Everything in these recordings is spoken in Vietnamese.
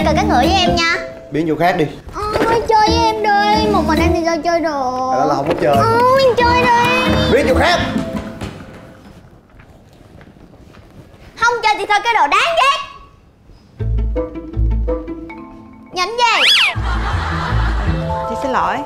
cờ cá ngựa với em nha. Biến chỗ khác đi. Ôi chơi với em đi. Một mình em thì sao chơi được. Đó là không có chơi. Em chơi đi. Biến chỗ khác. Không chơi thì thôi cái đồ đáng ghét. Nhỉnh gì? Chị xin lỗi.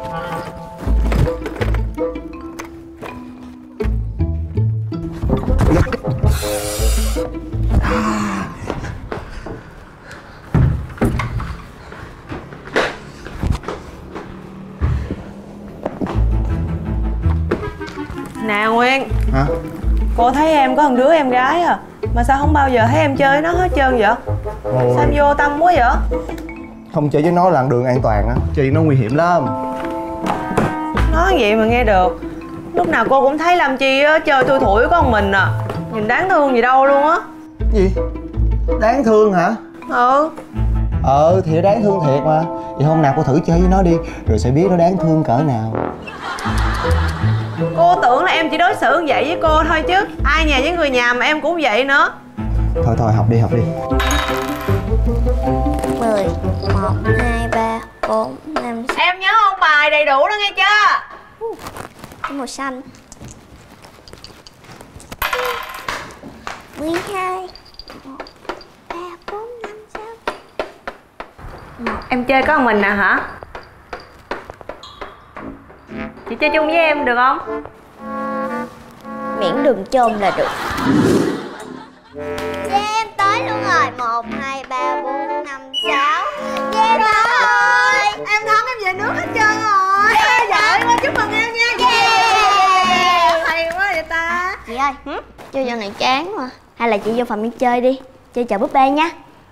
Nè Nguyên. Hả? Cô thấy em có một đứa em gái à, mà sao không bao giờ thấy em chơi với nó hết trơn vậy? Ôi. Sao em vô tâm quá vậy? Không chơi với nó là đường an toàn á. Chơi với nó nguy hiểm lắm. Nói vậy mà nghe được. Lúc nào cô cũng thấy làm chi á, chơi thui thủi có một mình à. Nhìn đáng thương gì đâu luôn á. Gì? Đáng thương hả? Thì nó đáng thương thiệt mà. Vậy hôm nào cô thử chơi với nó đi, rồi sẽ biết nó đáng thương cỡ nào. cô tưởng là em chỉ đối xử vậy với cô thôi chứ ai nhà với người nhà mà em cũng vậy nữa. Thôi học đi 10, 1, 2, 3, 4, 5, 6. Em nhớ ôn bài đầy đủ đó nghe chưa? Cái màu xanh 12, 1, 3, 4, 5, 6. Em chơi có một mình à hả? Chị chơi chung với em được không? Miễn đừng chôn là được. Em tới luôn rồi. 1, 2, 3, 4, 5, 6. Em tới rồi. Em thắng em về nước hết trơn rồi. Giỏi quá, chúc mừng em nha. Hay quá vậy ta. Chị ơi, chơi giờ này chán mà. Hay là chị vô phòng đi chơi đi. Chơi chợ búp bê nha.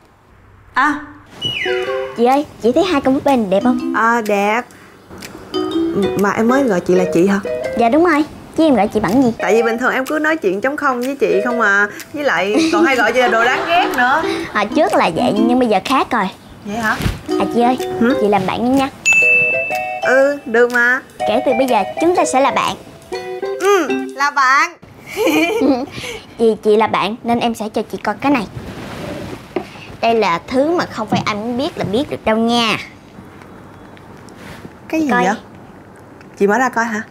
Chị ơi, chị thấy hai con búp bê này đẹp không? Đẹp. Mà em mới gọi chị là chị hả? Dạ đúng rồi. Chứ em gọi chị bằng gì? Tại vì bình thường em cứ nói chuyện trống không với chị không à. Với lại còn hay gọi chị là đồ đáng ghét nữa. Hồi trước là vậy nhưng bây giờ khác rồi. Vậy hả? Chị ơi, chị làm bạn em nha. Được mà. Kể từ bây giờ chúng ta sẽ là bạn. Là bạn. Vì chị là bạn nên em sẽ cho chị coi cái này. Đây là thứ mà không phải ai muốn biết là biết được đâu nha. Cái gì coi. vậy? Chị mở ra coi hả?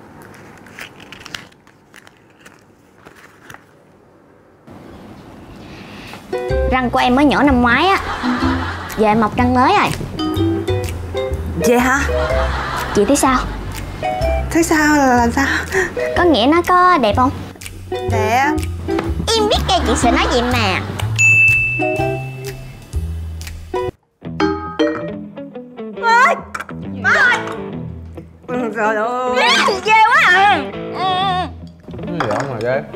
Răng của em mới nhổ năm ngoái á, giờ em mọc răng mới rồi. Vậy hả? Chị thấy sao? Thấy sao là làm sao? Có nghĩa nó có đẹp không? Đẹp. Em biết cây chị sẽ nói gì mà. Má ơi. Trời ơi. Ghê quá à. Cái gì không mà ghê.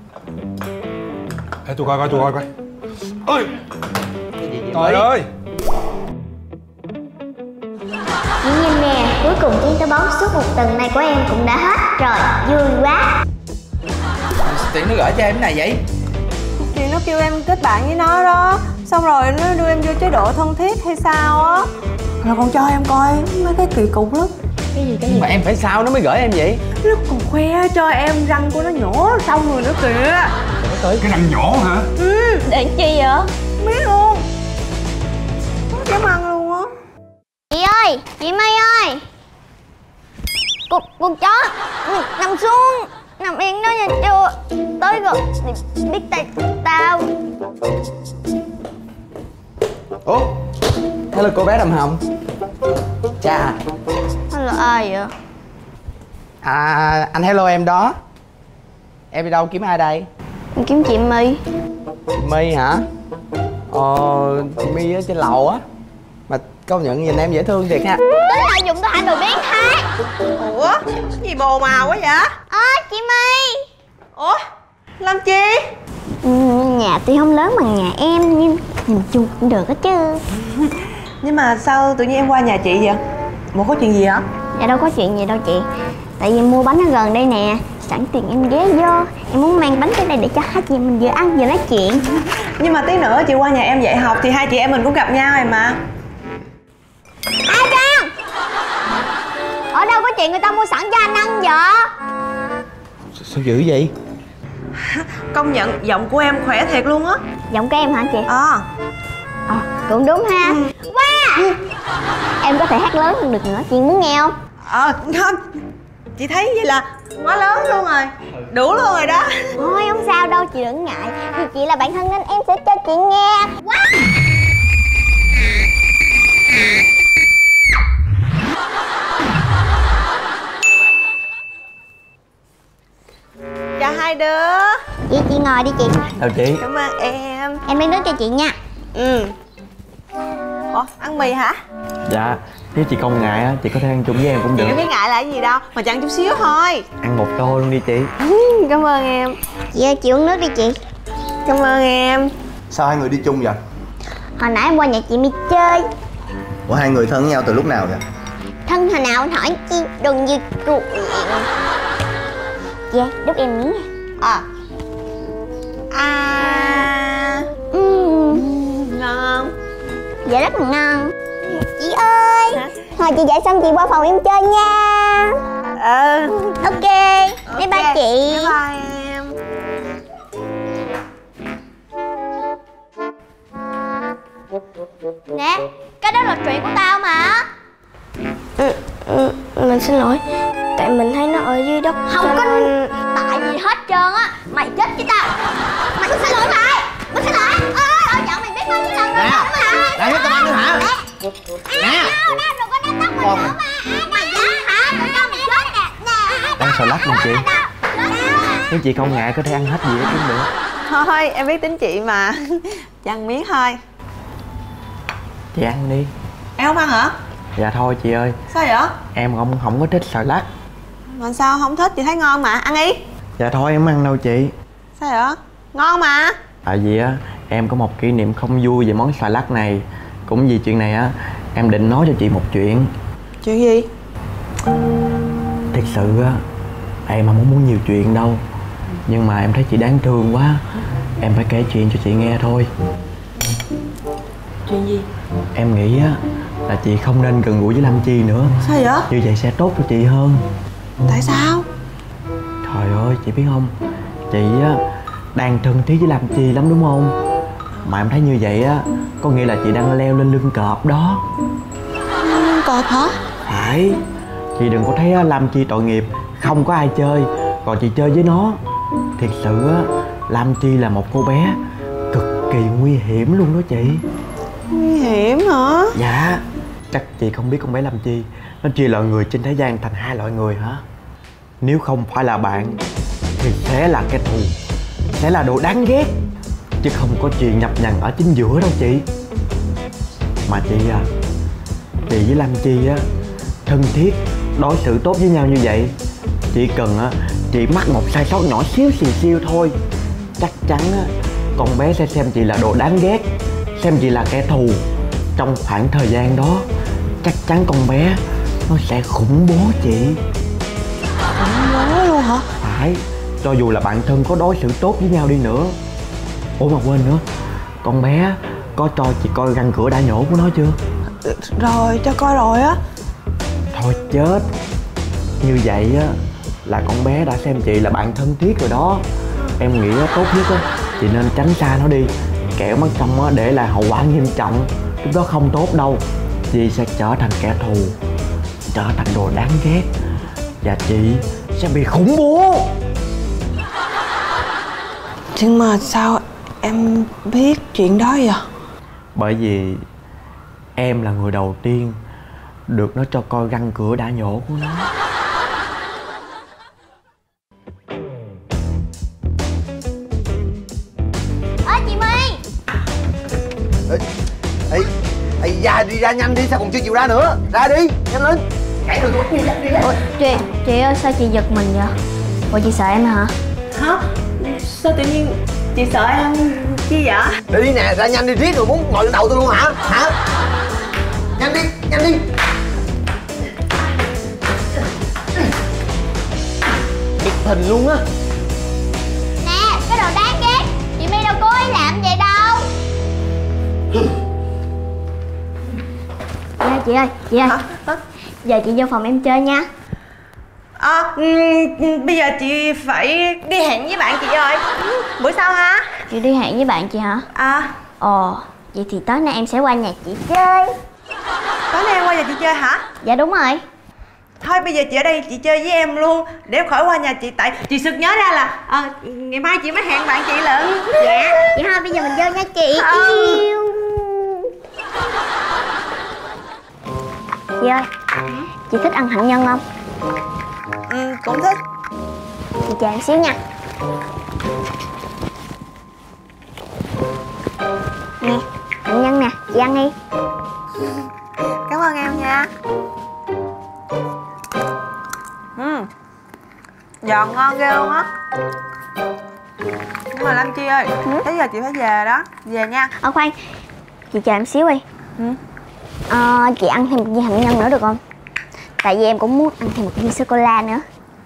Ê tôi coi coi. Ơi. Trời ơi. Chị nhìn nè, cuối cùng chuyến táo bón suốt một tuần nay của em cũng đã hết rồi, vui quá. Tiện nó gửi cho em cái này vậy? Thì nó kêu em kết bạn với nó đó. Xong rồi nó đưa em vô chế độ thân thiết hay sao á. Rồi còn cho em coi mấy cái kỳ cục lắm. Cái gì? Mà em phải sao nó mới gửi em vậy? Nó còn khoe cho em răng của nó nhổ xong rồi nữa kìa. Cái răng nhổ hả? Để chi vậy? Biết luôn. Không dám ăn luôn á. Chị ơi, chị Mây ơi. Con chó nằm xuống, nằm yên đó nha chưa. Tới rồi, biết tay tao. Ủa? Hello cô bé đầm hồng. Chà. Hello ai vậy? Anh hello em đó. Em đi đâu kiếm ai đây? Em kiếm chị My. Chị My hả? Chị My ở trên lầu á. Mà công nhận nhìn em dễ thương thiệt ha. Tính lợi dụng tôi hại đồ biến thái. Ủa? Cái gì bồ màu quá vậy? Chị My. Ủa? Làm chi? Nhà tuy không lớn bằng nhà em nhưng nhìn chung cũng được hết chứ. Nhưng mà sao tự nhiên em qua nhà chị vậy? Bộ có chuyện gì hả? Dạ đâu có chuyện gì đâu chị. Tại vì mua bánh ở gần đây nè. Sẵn tiền em ghé vô. Em muốn mang bánh tới đây để cho hai chị mình vừa ăn vừa nói chuyện. Nhưng mà tí nữa chị qua nhà em dạy học thì hai chị em mình cũng gặp nhau rồi mà. Ai Trang? Ở đâu có chuyện người ta mua sẵn cho anh ăn vậy? Sao dữ vậy? Công nhận giọng của em khỏe thiệt luôn á. Giọng của em hả chị? Cũng đúng ha. Wow, em có thể hát lớn hơn được nữa, chị muốn nghe không? Không, chị thấy vậy là quá lớn luôn rồi, đủ luôn rồi đó. Thôi không sao đâu, chị đừng ngại. Vì chị là bạn thân nên em sẽ cho chị nghe. Wow. Chào hai đứa. Chị ngồi đi chị. Chào chị. Cảm ơn em. Em lấy nước cho chị nha. Ủa, ăn mì hả? Dạ, nếu chị không ngại á, chị có thể ăn chung với em cũng Chị được. có biết ngại là cái gì đâu, mà chẳng chút xíu thôi. Ăn một tô luôn đi chị. Cảm ơn em. Chị ơi, chị uống nước đi chị. Cảm ơn em. Sao hai người đi chung vậy? Hồi nãy em qua nhà chị mi chơi. Ủa hai người thân với nhau từ lúc nào vậy? Thân hồi nào anh hỏi chi, đừng như chuyện. Dạ, đút em miếng nha. Ngon. Dạ rất là ngon. Chị ơi, hồi chị dạy xong chị qua phòng em chơi nha. Ok, bye bye chị. Bye bye em. Nè, cái đó là chuyện của tao mà. Mình xin lỗi, tại mình thấy nó ở dưới đất. Không có tại gì hết trơn á. Mày chết với tao. Mày xin lỗi mày. Mày xin lỗi. Ôi chọn mày biết bao nhiêu lần rồi đó mà. Lại hết tao ăn nữa hả? Nè, đừng có đánh tóc mình nữa mà. Mày dám hả? Tụi tao mày chết nè. Ăn salad luôn chị. Nếu chị không ngại có thể ăn hết gì cũng được. Thôi, em biết tính chị mà. Chị ăn miếng thôi. Chị ăn đi. Em không ăn hả? Dạ thôi chị ơi, Sao vậy? em không có thích salad. Mà sao không thích? Chị thấy ngon mà, ăn đi. Dạ thôi em không ăn đâu chị. Sao vậy? Ngon mà. Tại vì á, em có một kỷ niệm không vui về món salad này. Cũng vì chuyện này á, em định nói cho chị một chuyện. Chuyện gì? Thật sự á, em không muốn nhiều chuyện đâu. Nhưng mà em thấy chị đáng thương quá, em phải kể chuyện cho chị nghe thôi. Chuyện gì? Em nghĩ á, là chị không nên gần gũi với Lâm Chi nữa. Sao vậy? Như vậy sẽ tốt cho chị hơn. Tại sao? Trời ơi, chị biết không, chị á đang thân thiết với Lâm Chi lắm đúng không? Mà em thấy như vậy á, có nghĩa là chị đang leo lên lưng cọp đó. Cọp hả? Phải. Chị đừng có thấy á, Lâm Chi tội nghiệp, không có ai chơi, còn chị chơi với nó. Thiệt sự á, Lâm Chi là một cô bé cực kỳ nguy hiểm luôn đó chị. Nguy hiểm hả? Dạ. Chắc chị không biết con bé Lâm Chi nó chia loại người trên thế gian thành hai loại người hả? Nếu không phải là bạn thì sẽ là kẻ thù, sẽ là đồ đáng ghét, chứ không có chuyện nhập nhằng ở chính giữa đâu chị. Mà chị à, chị với Lâm Chi á thân thiết, đối xử tốt với nhau như vậy, chỉ cần á chị mắc một sai sót nhỏ xíu xì xiu thôi, chắc chắn á con bé sẽ xem chị là đồ đáng ghét, xem chị là kẻ thù. Trong khoảng thời gian đó chắc chắn con bé nó sẽ khủng bố chị. Khủng bố luôn hả? Phải. Cho dù là bạn thân có đối xử tốt với nhau đi nữa. Ủa mà quên nữa, con bé có cho chị coi răng cửa đã nhổ của nó chưa? Rồi, cho coi rồi á. Thôi chết. Như vậy á là con bé đã xem chị là bạn thân thiết rồi đó. Em nghĩ tốt nhất á chị nên tránh xa nó đi, kẻo mất công á để lại hậu quả nghiêm trọng. Lúc đó không tốt đâu. Chị sẽ trở thành kẻ thù, trở thành đồ đáng ghét, và chị sẽ bị khủng bố. Nhưng mà sao em biết chuyện đó vậy? Bởi vì em là người đầu tiên được nó cho coi răng cửa đã nhổ của nó. Ơ chị My. Ê, ra đi, ra nhanh đi, sao còn chưa chịu ra nữa. Ra đi, nhanh lên. Chạy được đi, đi ra. Chị ơi, sao chị giật mình vậy? Ủa chị sợ em hả? Hả? Sao tự nhiên chị sợ em chi vậy? Đi nè, ra nhanh đi, riết rồi muốn ngồi lên đầu tôi luôn hả? Hả? Nhanh đi, nhanh đi. Giật thình luôn á. Nè, cái đồ đáng ghét. Chị My đâu cố ý làm vậy đâu. Chị ơi, giờ chị vô phòng em chơi nha. Bây giờ chị phải đi hẹn với bạn chị rồi. Buổi sau ha. Chị đi hẹn với bạn chị hả? À. Ồ, Vậy thì tối nay em sẽ qua nhà chị chơi. Tối nay em qua nhà chị chơi hả? Dạ đúng rồi. Thôi bây giờ chị ở đây chị chơi với em luôn, để em khỏi qua nhà chị. Tại chị sực nhớ ra là ngày mai chị mới hẹn bạn chị lận. Dạ. Vậy thôi bây giờ mình vô nha chị. Yêu. Chị ơi, chị thích ăn hạnh nhân không? Cũng thích. Chị chờ em xíu nha. Nè, hạnh nhân nè, chị ăn đi. Cảm ơn em nha. Giòn ngon ghê luôn á. Nhưng mà Lam Chi ơi, tới giờ chị phải về đó. Về nha. Khoan, chị chờ em xíu đi. Chị ăn thêm một viên hạnh nhân nữa được không? Tại vì em cũng muốn ăn thêm một viên sô-cô-la nữa.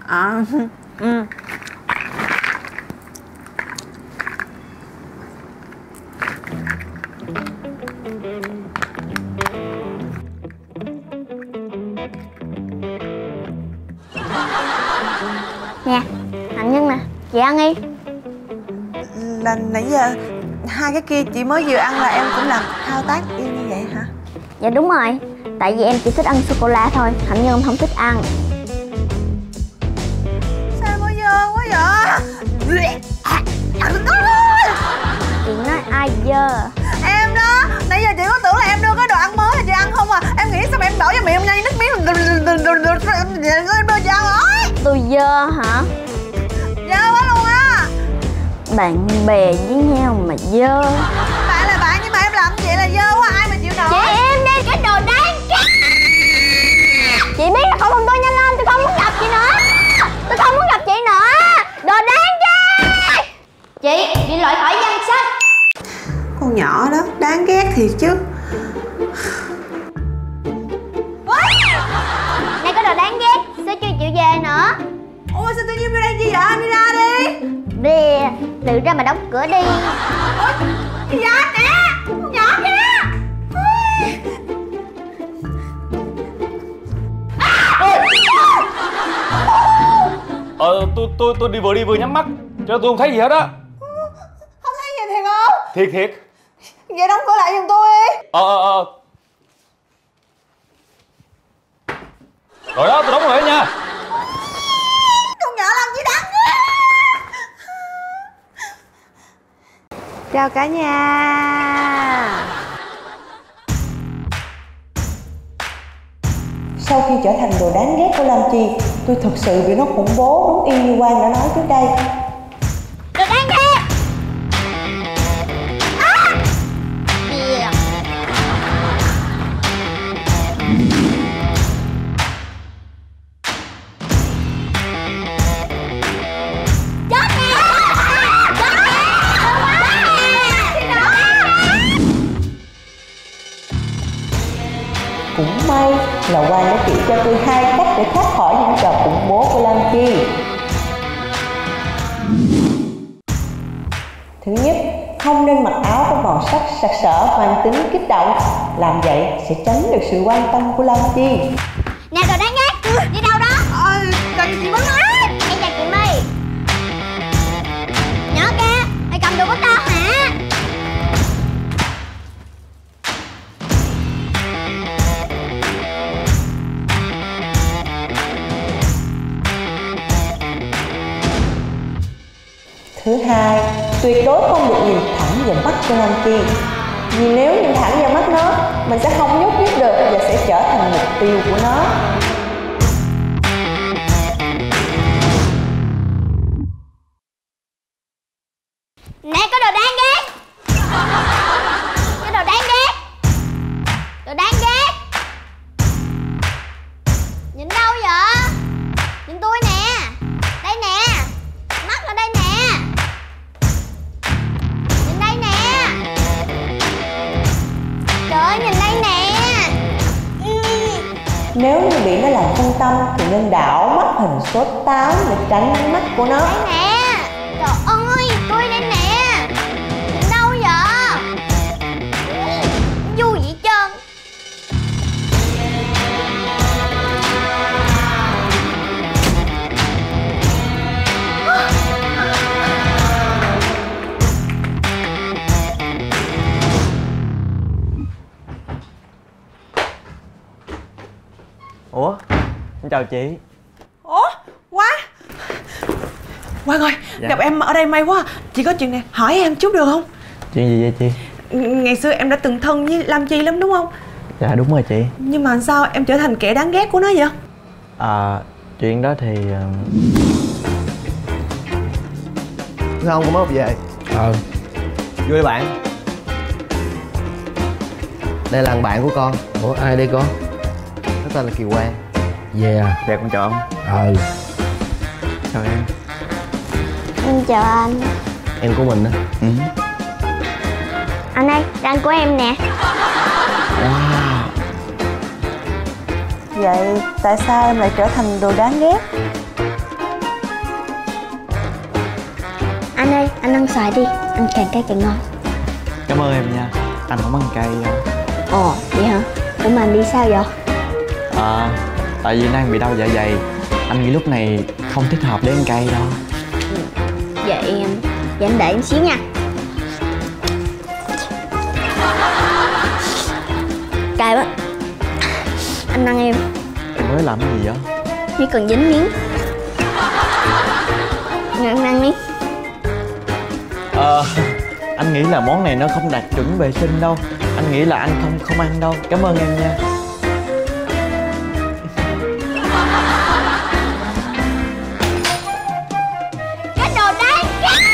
Nè, hạnh nhân nè, chị ăn đi. Là nãy giờ hai cái kia chị mới vừa ăn là em cũng làm thao tác y như vậy hả? Dạ đúng rồi, tại vì em chỉ thích ăn sô-cô-la thôi, hạnh nhân em không thích ăn. Sao mới dơ quá vậy? Chị nói ai dơ? Em đó, nãy giờ chị có tưởng là em đưa cái đồ ăn mới là chị ăn không à. Em nghĩ sao mà em đổ vào miệng em nhai nước miếng em đưa chị ăn rồi. Tôi dơ hả? Dơ quá luôn á. Bạn bè với nhau mà dơ. Bạn là bạn nhưng mà em làm vậy là dơ quá, ai mà chịu nổi. Chị im đi, cái đồ đáng ghét. Chị biết là không tôi nhanh lên, tôi không muốn gặp chị nữa. Tôi không muốn gặp chị nữa. Đồ đáng ghét. Chị loại khỏi danh sách. Con nhỏ đó, đáng ghét thiệt chứ. Này có đồ đáng ghét, sao chưa chịu về nữa? Ôi sao tự nhiên vô đây chi vậy? Đi ra đi. Về, tự ra mà đóng cửa đi. Ôi, dạ nè, con nhỏ kìa. Tôi đi vừa nhắm mắt cho tôi không thấy gì hết á. Không thấy gì thiệt không? Thiệt. Vậy đóng cửa lại giùm tôi đi. Rồi đó, tôi đóng rồi đó nha. Con nhỏ làm gì đáng ghét. Chào cả nhà. Sau khi trở thành đồ đáng ghét của Lam Chi, tôi thực sự bị nó khủng bố đúng y như Quang đã nói trước đây. Đồ đáng ghét. Cũng may là Quang đã chỉ cho tôi 2 cách để thoát khỏi những trò khủng bố của Lam Chi. Thứ nhất, không nên mặc áo có màu sắc sặc sỡ mang tính kích động. Làm vậy sẽ tránh được sự quan tâm của Lam Chi. Nè đồ đáng ghét, đi đâu đó? Cần chị bắn á. Em chào chị My. Nhỏ kia, mày cầm đồ của tao hả? Thứ hai, tuyệt đối không được nhìn thẳng vào mắt của Lam Chi. Vì nếu nhìn thẳng vào mắt nó, mình sẽ không nhúc nhích được và sẽ trở thành mục tiêu của nó. Nè có đồ đáng ghét. Cái đồ đáng ghét. Đồ đáng ghét. Nhìn đâu vậy? Nhìn tôi nè. Đây nè. Mắt ở đây nè. Nhìn đây nè. Trời ơi nhìn đây nè. Nếu như bị nó làm phân tâm thì nên đảo mắt hình số 8 để tránh ánh mắt của nó. Đây nè. Trời ơi tôi đây nè. Nhìn đâu vậy? Vui vậy trơn. chào chị. Ủa, Quang ơi, Dạ. gặp em ở đây may quá. Chị có chuyện này hỏi em chút được không? Chuyện gì vậy chị? Ngày xưa em đã từng thân với Lam Chi lắm đúng không? Dạ đúng rồi chị. Nhưng mà sao em trở thành kẻ đáng ghét của nó vậy? Chuyện đó thì Không, con mới về. Vô đây bạn. Đây là thằng bạn của con. Ủa ai đây con? Nó tên là Kiều Quang. Về à? dạ con chào ông. Chào em. Em chào anh. Em của mình á. Anh ơi, anh của em nè. Vậy tại sao em lại trở thành đồ đáng ghét? Anh ơi, anh ăn xoài đi. Anh càng cay càng ngon. Cảm ơn em nha. Anh không ăn cay. Ồ, vậy hả? Ủa mà anh đi sao vậy? Tại vì đang bị đau dạ dày. Anh nghĩ lúc này không thích hợp để ăn cay đâu. Vậy anh đợi em xíu nha. Cay quá. Anh ăn em. Em mới làm cái gì vậy? Chỉ cần dính miếng. Anh ăn đi. Anh nghĩ là món này nó không đạt chuẩn vệ sinh đâu. Anh nghĩ là anh không ăn đâu. Cảm ơn em nha. Cái đồ đáng ghét.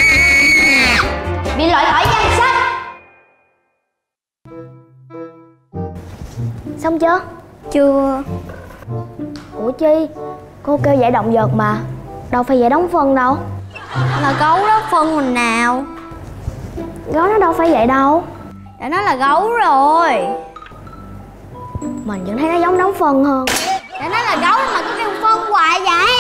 Bị loại khỏi danh sách. Xong chưa? Chưa. Ủa Chi, cô kêu giải động vật mà, đâu phải giải đóng phân đâu. Là gấu đó, phân mình nào. Gấu nó đâu phải vậy đâu. Để nó là gấu rồi. Mình vẫn thấy nó giống đóng phân hơn. Để nó là gấu mà cứ kêu phân hoài vậy.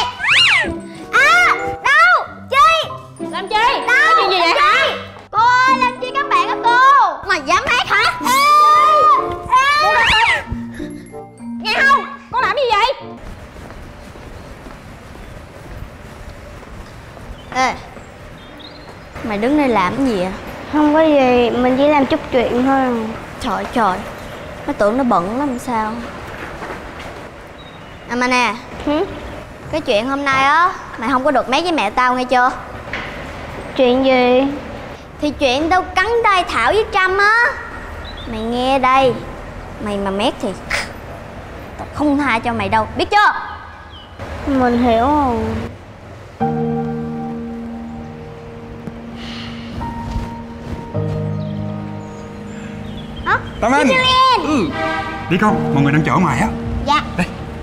Đâu Chi? Làm chi? Đâu? Có chuyện gì vậy hả? Cô ơi, làm chi các bạn á cô? Mày dám hát hả? Nghe không? Con làm gì vậy? Ê, mày đứng đây làm cái gì vậy? Không có gì, mình chỉ làm chút chuyện thôi. Trời, nó tưởng nó bận lắm sao? Mà nè, cái chuyện hôm nay á, mày không có được mét với mẹ tao nghe chưa? Chuyện gì? Thì chuyện tao cắn tay Thảo với Trâm á. Mày nghe đây, mày mà mét thì tao không tha cho mày đâu, biết chưa? Mình hiểu rồi. Tâm Anh. Đi con, mọi người đang chờ ở ngoài á. Dạ. Đây.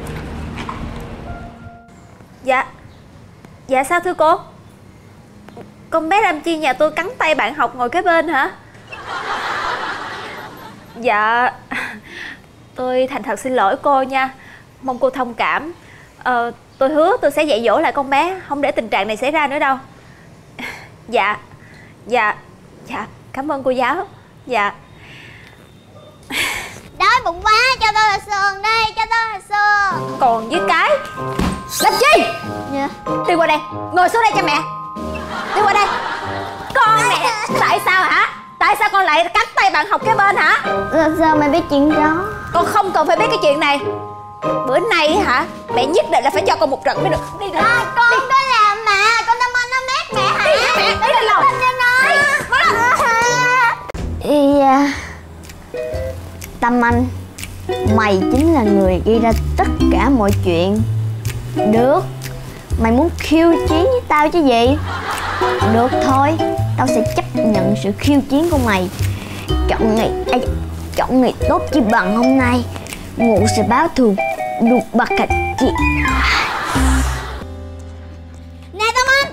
Dạ sao thưa cô? Con bé Lam Chi nhà tôi cắn tay bạn học ngồi kế bên hả? Dạ, tôi thành thật xin lỗi cô nha. Mong cô thông cảm. Tôi hứa tôi sẽ dạy dỗ lại con bé, không để tình trạng này xảy ra nữa đâu. Dạ, cảm ơn cô giáo. Dạ. Đói bụng quá, cho tôi là sườn đi, cho tôi là sườn. Còn với cái Lam Chi! Dạ. đi qua đây, ngồi xuống đây cho mẹ. Đi qua đây. Con mẹ, tại sao hả? Tại sao con lại cắn tay bạn học kế bên hả? Sao mày biết chuyện đó? Con không cần phải biết cái chuyện này. Bữa nay hả, mẹ nhất định là phải cho con một trận mới được. Đi ra. Con có làm mà, con Tâm Anh nó mét mẹ hả? Đi lên lầu. Dạ. Tâm Anh, mày chính là người gây ra tất cả mọi chuyện. Được, mày muốn khiêu chiến với tao chứ gì? Được thôi, tao sẽ chấp nhận sự khiêu chiến của mày. Chọn ngày tốt chi bằng hôm nay. Ngụ sẽ báo thù được bạc cạch chị. Nè Tâm Anh,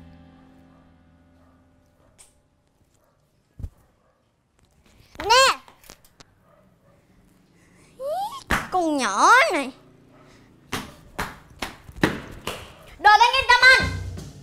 nè, con nhỏ này. Đồ đang nghe Tâm Anh.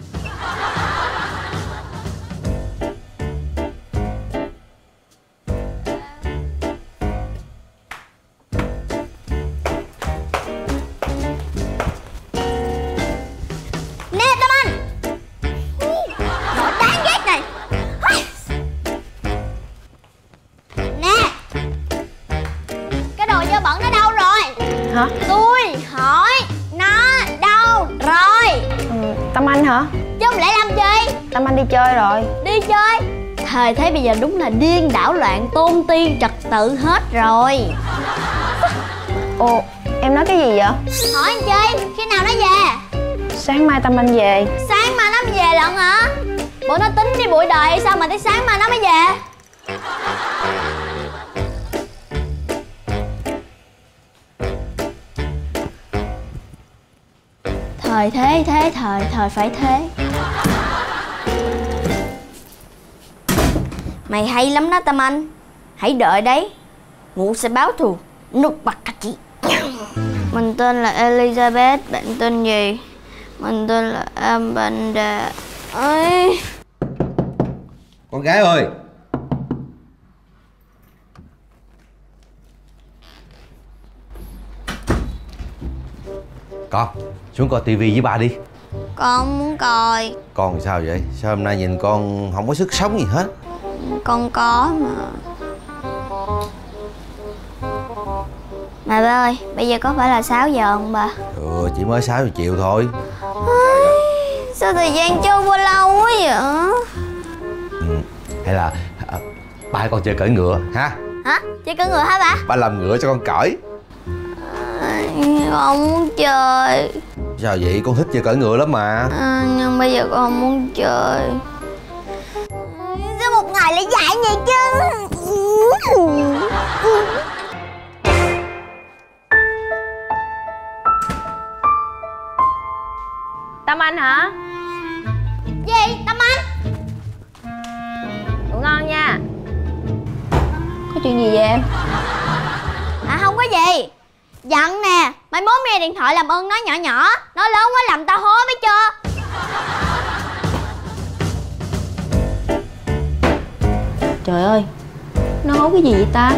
Nè Tâm Anh, đồ đáng ghét này. Nè, cái đồ dơ bẩn nó đâu rồi? Hả? Tôi Tâm Anh đi chơi rồi. Đi chơi? Thời thế bây giờ đúng là điên đảo loạn, tôn ti trật tự hết rồi. Ồ, em nói cái gì vậy? Hỏi anh Chi, khi nào nó về? Sáng mai Tâm Anh về. Sáng mai nó mới về lận hả? Bộ nó tính đi bụi đời hay sao mà tới sáng mai nó mới về? Thời thế thế thời, thời phải thế. Mày hay lắm đó Tâm Anh. Hãy đợi đấy, ngủ sẽ báo thù. Nút bạc cả chị. Mình tên là Elizabeth, bạn tên gì? Mình tên là Amanda. Ơi. Con gái ơi. Con xuống coi tivi với ba đi. Con muốn coi. Con sao vậy? Sao hôm nay nhìn con không có sức sống gì hết? Con có mà. Mà ba ơi, bây giờ có phải là 6 giờ không ba? Ừ, chỉ mới 6 giờ chiều thôi. Sao thời gian trôi qua lâu quá vậy? Hay là ba con chơi cưỡi ngựa ha? Hả? Chơi cưỡi ngựa hả ba? Ba làm ngựa cho con cởi. Con muốn chơi. Sao vậy? Con thích chơi cưỡi ngựa lắm mà. Nhưng bây giờ con không muốn chơi. Sao một ngày lại dại vậy chứ? Tâm Anh hả? Gì? Tâm Anh? Ngủ ngon nha. Có chuyện gì vậy em? Không có gì. Giận nè. Mai mốt nghe điện thoại làm ơn nói nhỏ nhỏ. Nói lớn quá làm tao hố biết chưa? Trời ơi, nó hố cái gì vậy ta?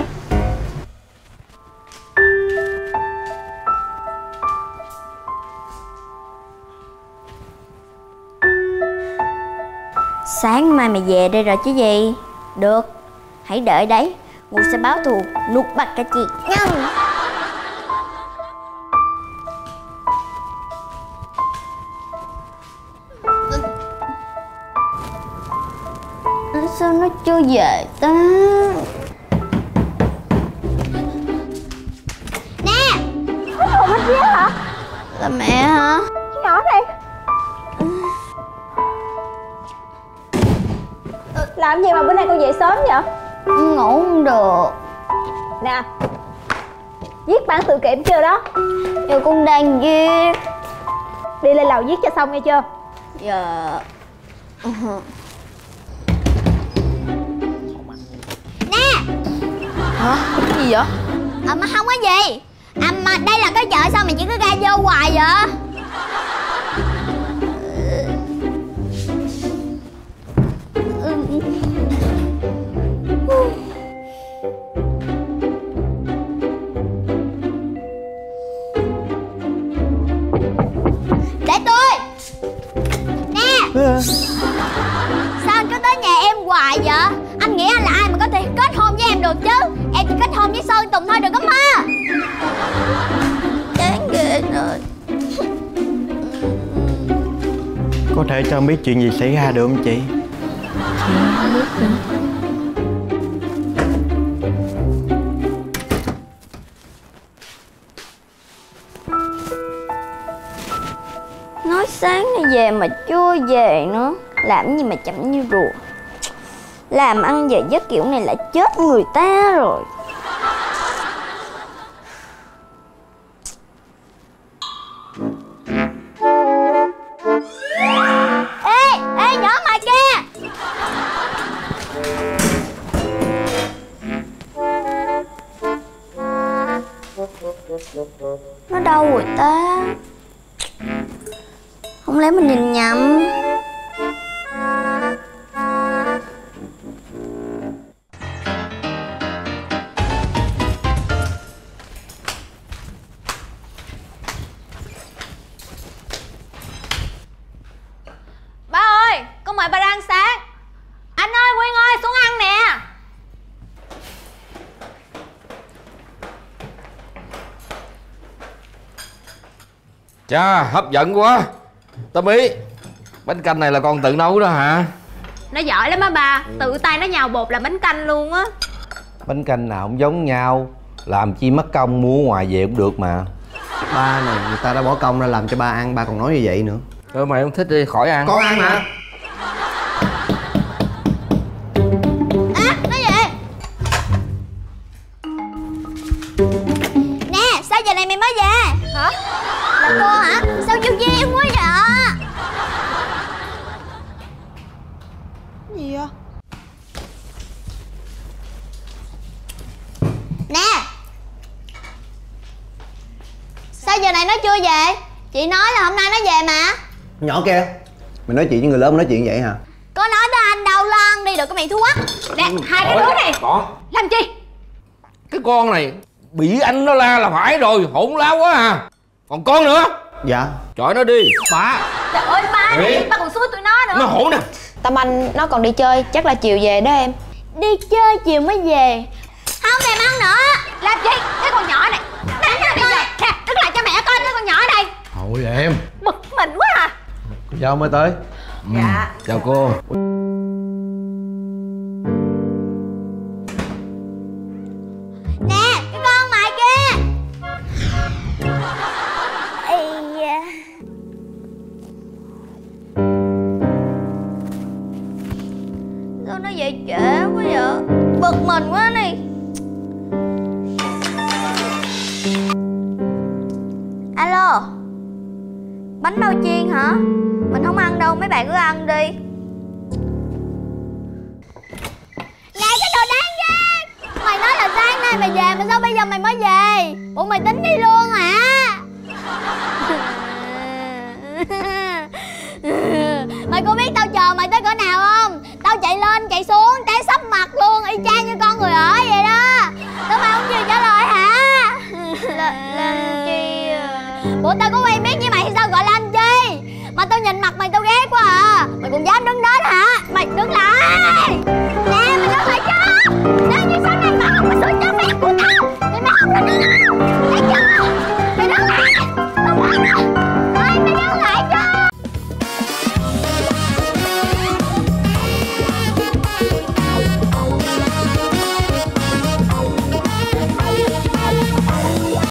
Sáng mai mày về đây rồi chứ gì. Được, hãy đợi đấy, ngủ sẽ báo thù. Nút bạc cả chị nhân. Sao nó chưa về ta? Nè, có thằng bên kia hả? Là mẹ hả? Cái nhỏ này làm gì mà bữa nay con về sớm vậy? Ngủ không được. Nè, viết bản tự kiểm chưa đó? Giờ con đang viết. Đi lên lầu viết cho xong nghe chưa? Dạ. Nè. Hả? Cái gì vậy? Mà không có gì. Mà đây là cái chợ sao mày chỉ có ra vô hoài vậy? Để tôi. Nè. Sao anh cứ tới nhà em hoài vậy? Anh nghĩ anh là ai mà có thể kết hôn với em được chứ? Em chỉ kết hôn với Sơn Tùng thôi được không ha? Chán ghê rồi. Có thể cho em biết chuyện gì xảy ra được không chị? Nói sáng nay về mà chưa về nữa. Làm gì mà chậm như rùa. Làm ăn giờ giấc kiểu này lại chết người ta rồi. Ê nhỏ mày kia. Nó đâu rồi ta? Không lẽ mình nhìn nhầm? Ba ơi, con mời ba ra ăn sáng. Anh ơi, Quyên ơi, xuống ăn nè. Chà, hấp dẫn quá. Tâm Ý, Bánh canh này là con tự nấu đó hả? Nó giỏi lắm á ba, tự tay nó nhào bột làm bánh canh luôn á. Bánh canh nào cũng giống nhau, làm chi mất công mua ngoài về cũng được mà. Ba này, người ta đã bỏ công ra làm cho ba ăn, ba còn nói như vậy nữa. Mày không thích đi, khỏi ăn. Con ăn mà. Nó về. Nè, sao giờ này mày mới về? Hả? Là cô hả? Sao vô duyên quá vậy? Gì vậy? Nè, sao giờ này nó chưa về? Chị nói là hôm nay nó về mà. Nhỏ kia, mày nói chuyện với người lớn nói chuyện vậy hả? Có nói tới anh đâu, lo ăn đi, đừng có miệng thuốc. Nè, hai cái đứa này làm chi? Cái con này bị anh nó la là phải rồi, hỗn láo quá à. Còn con nữa? Dạ. Chọi nó đi. Ba. Trời ơi ba này, ba còn xui tụi nó nữa. Nó hỗn nè. Tâm Anh nó còn đi chơi, chắc là chiều về đó em. Đi chơi chiều mới về. Không thèm ăn nữa. Làm chi? Cái con nhỏ này đánh nó bây giờ. Nè, đứng lại cho mẹ coi cái con nhỏ ở đây. Thôi em. Bực mình quá à. Sao mới tới? Dạ. Chào cô. Nè, cái con mày kia. Ây da. Sao nó về trễ quá vậy? Bực mình quá đi. Alo, bánh bao chiên hả? Mình không ăn đâu, mấy bạn cứ ăn đi. Nè cái đồ đáng ghét. Mày nói là sáng nay mày về mà sao bây giờ mày mới về? Ủa mày tính đi luôn hả? Mày có biết tao chờ mày tới cỡ nào không? Tao chạy lên chạy xuống té sấp mặt luôn, y chang như con người ở vậy đó. Tao mày không chịu trả lời hả? Làm chi à? Ủa tao có quen biết với mày hay sao gọi là anh chi? Mà tao nhìn mặt mày tao ghét quá à. Mày còn dám